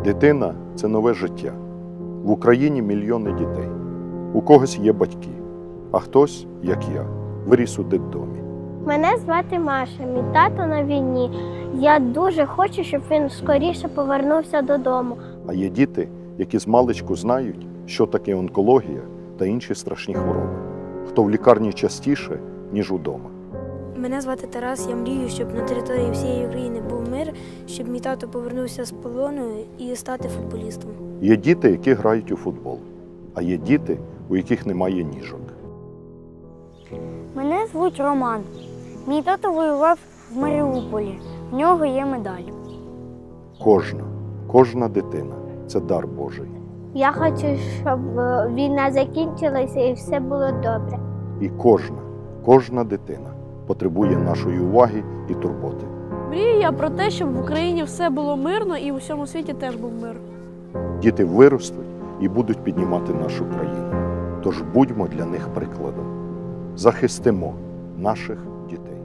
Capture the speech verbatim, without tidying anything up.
Дитина – це нове життя. В Україні мільйони дітей. У когось є батьки, а хтось, як я, виріс у дитдомі. Мене звати Маша, мій тато на війні. Я дуже хочу, щоб він скоріше повернувся додому. А є діти, які змалечку знають, що таке онкологія та інші страшні хвороби. Хто в лікарні частіше, ніж удома. Мене звати Тарас, я мрію, щоб на території всієї України був мир, щоб мій тато повернувся з полону і стати футболістом. Є діти, які грають у футбол, а є діти, у яких немає ніжок. Мене звуть Роман. Мій тато воював в Маріуполі. В нього є медаль. Кожна, кожна дитина – це дар Божий. Я хочу, щоб війна закінчилася і все було добре. І кожна, кожна дитина потребує нашої уваги і турботи. Мрію я про те, щоб в Україні все було мирно і у всьому світі теж був мир. Діти виростуть і будуть піднімати нашу країну. Тож будьмо для них прикладом. Захистимо наших дітей.